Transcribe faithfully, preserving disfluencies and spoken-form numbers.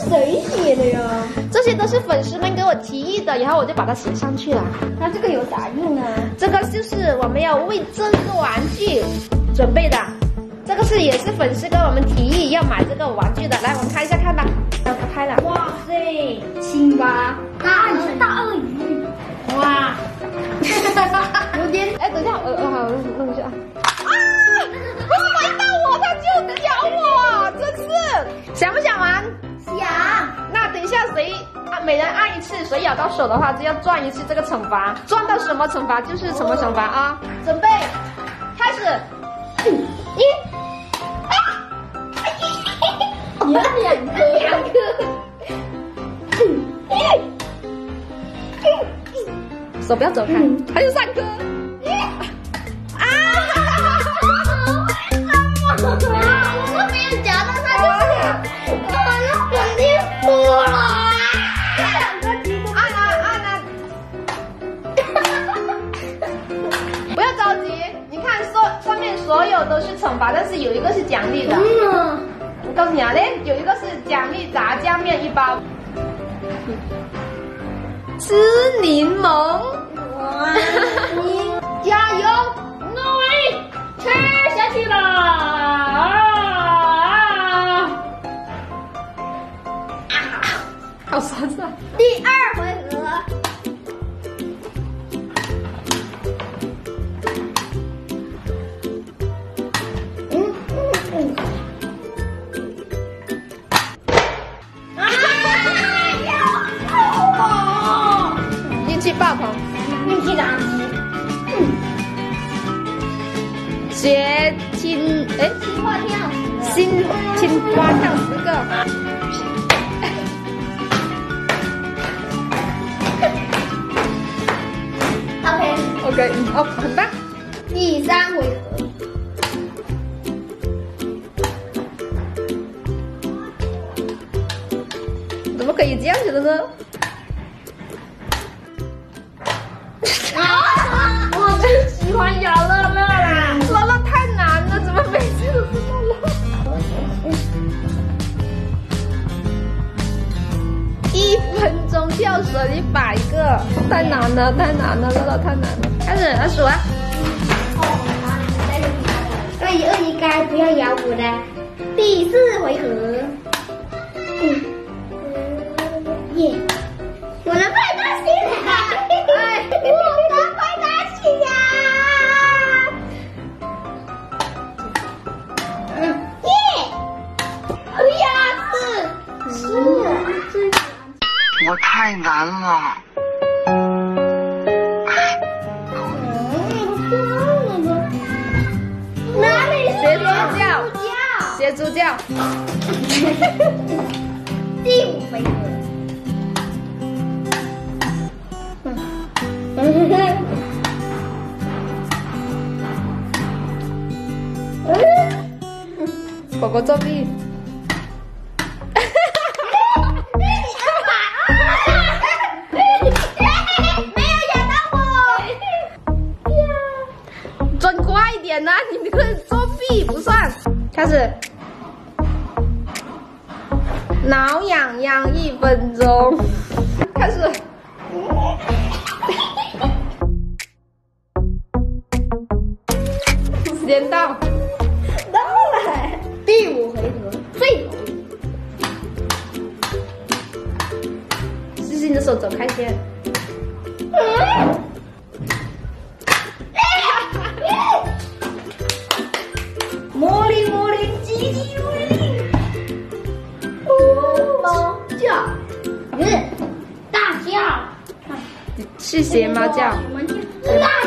谁写的呀？ 这些都是粉丝们给我提议的，然后我就把它写上去了。 那这个有啥用呢？ 这个就是我们要为这个玩具准备的，这个是也是粉丝跟我们提议要买这个玩具的。来，我们开一下看吧。要打开了。 哇塞，辛巴，大鱼大鳄鱼，哇，有点， 哎，等一下，呃呃，好，弄一下。啊！为什么一到我它就咬我？真是，想不想玩？ 想。 那等一下谁啊？每人按一次，谁咬到手的话就要赚一次这个惩罚，赚到什么惩罚就是什么惩罚啊！准备，开始。一，啊！ 有两颗，两颗。 手不要走开，还有三颗。啊！ 我都没有夹到它，就是我那肯定哭了。两个鸡都按啊按啊！不要着急，你看所上面所有都是惩罚，但是有一个是奖励的。 嗯， 我告诉你啊，嘞，有一个是奖励炸酱面一包。吃柠檬， 哇，你加油，努力吃下去吧！啊啊！ 好酸酸。 第二回合，嗯嗯嗯。啊！ 运气爆棚， 运气垃圾。嗯。 学青哎， 青蛙跳， 新青蛙跳十个。 OK OK， 哦，很棒。 第三回合。 怎么可以这样子的呢？ 啊！我最喜欢咬乐乐啦！ 乐乐太难了，怎么每次都是乐乐？一分钟跳绳一百个，太难了，太难了，乐乐太难了。开始，来数啊！ 鳄鱼，鳄鱼该不要咬我的。第四回合。嗯。耶！我的快大星啊！哎，我的快大星呀！嗯，耶！哎呀，是是， 我太难了。 哪里学猪叫？学猪叫。 第五回合。 狗狗作弊。 没有咬到我。 转快一点呐、啊！你这个作弊不算。开始。挠痒痒一分钟。开始。时间到。 到了。第五回合，最后。 试试你的手，走开先。 嗯魔力魔力叽叽魔力，猫叫，嗯，大叫， 是学猫叫。 大